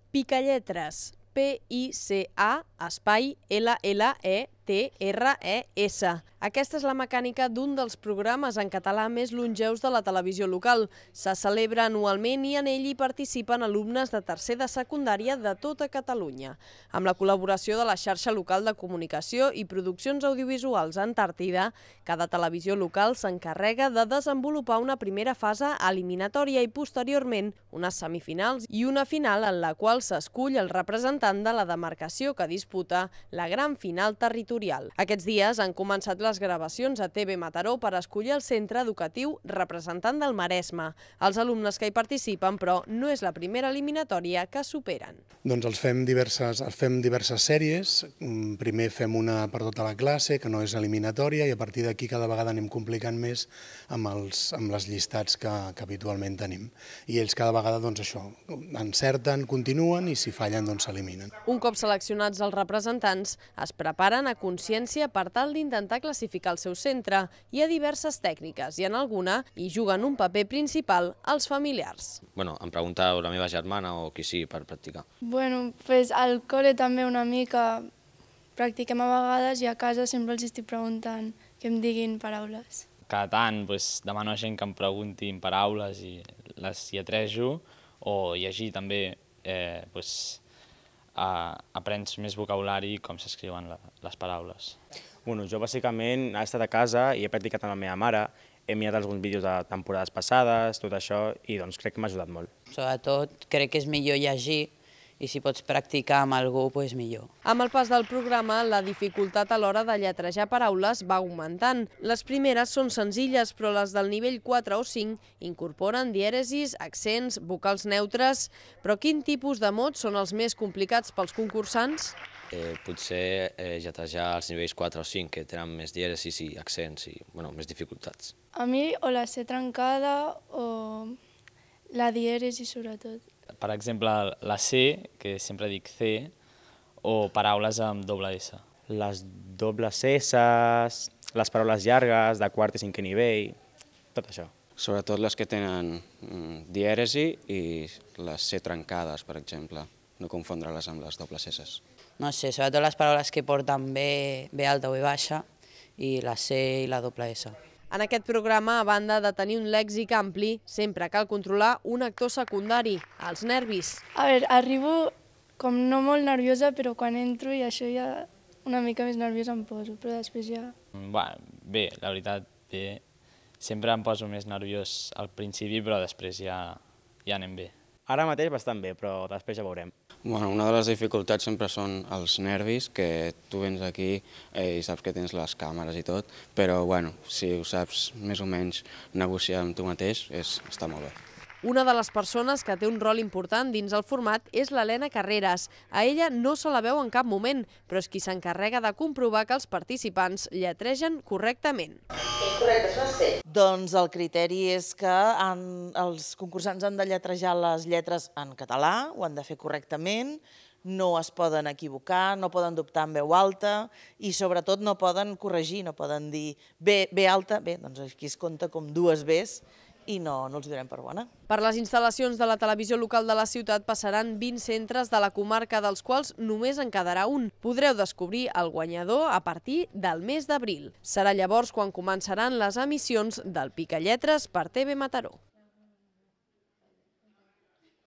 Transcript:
Picalletres, P-I-C-A, espai, L-L-E-T-R-E-S. Aquesta és la mecànica d'un dels programes en català més longeus de la televisió local. Se celebra anualment i en ell hi participen alumnes de tercer de secundària de tota Catalunya. Amb la col·laboració de la xarxa local de comunicació i produccions audiovisuals Antàrtida, cada televisió local s'encarrega de desenvolupar una primera fase eliminatòria i posteriorment unes semifinals i una final en la qual s'escull el representant de la demarcació que disputa la gran final territorial. Aquests dies han començat les gravacions a TV Mataró per escollir el centre educatiu representant del Maresme. Els alumnes que hi participen, però, no és la primera eliminatòria que superen. Doncs els fem diverses sèries. Primer fem una per tota la classe, que no és eliminatòria, i a partir d'aquí cada vegada anem complicant més amb les llistats que habitualment tenim. I ells cada vegada, doncs això, encerten, continuen i si fallen, doncs s'eliminen. Un cop seleccionats els representants, es preparen a consciència per tal d'intentar classificar el seu centre. Hi ha diverses tècniques i en alguna hi juguen un paper principal els familiars. Em pregunta la meva germana o qui sigui per practicar. Pues al col·le també una mica practiquem a vegades i a casa sempre els estic preguntant que em diguin paraules. Cada tant demano a gent que em preguntin paraules i les lletrejo, o llegir també aprens més vocabulari i com s'escriuen les paraules. Jo bàsicament he estat a casa i he practicat amb la meva mare, he mirat alguns vídeos de temporades passades, tot això, i doncs crec que m'ha ajudat molt. Sobretot crec que és millor llegir i si pots practicar amb algú, doncs millor. Amb el pas del programa, la dificultat a l'hora de lletrejar paraules va augmentant. Les primeres són senzilles, però les del nivell 4 o 5 incorporen dièresis, accents, vocals neutres. Però quin tipus de mots són els més complicats pels concursants? Potser lletrejar els nivells 4 o 5, que tenen més dièresis i accents i més dificultats. A mi o la C trencada o la dièresi sobretot. Per exemple, la C, que sempre dic C, o paraules amb doble S. Les dobles S, les paraules llargues de quart i cinquè nivell, tot això. Sobretot les que tenen dièresi i les C trencades, per exemple. No confondre-les amb les dobles S. No sé, sobretot les paraules que porten B alta o B baixa i la C i la doble S. En aquest programa, a banda de tenir un lèxic ampli, sempre cal controlar un actor secundari, els nervis. Arribo com no molt nerviosa, però quan entro i això ja una mica més nerviosa em poso, però després ja... Bé, la veritat, bé. Sempre em poso més nerviós al principi, però després ja anem bé. Ara mateix bastant bé, però després ja veurem. Una de les dificultats sempre són els nervis, que tu vens aquí i saps que tens les càmeres i tot, però si ho saps més o menys negociar amb tu mateix, està molt bé. Una de les persones que té un rol important dins el format és l'Helena Carreras. A ella no se la veu en cap moment, però és qui s'encarrega de comprovar que els participants lletregen correctament. Correcte, això és C. Doncs el criteri és que els concursants han de lletrejar les lletres en català, ho han de fer correctament, no es poden equivocar, no poden dubtar en veu alta i sobretot no poden corregir, no poden dir B alta, bé, doncs aquí es compta com dues Bs, i no els donem per bona. Per les instal·lacions de la televisió local de la ciutat passaran 20 centres de la comarca, dels quals només en quedarà un. Podreu descobrir el guanyador a partir del mes d'abril. Serà llavors quan començaran les emissions del Picalletres per TV Mataró.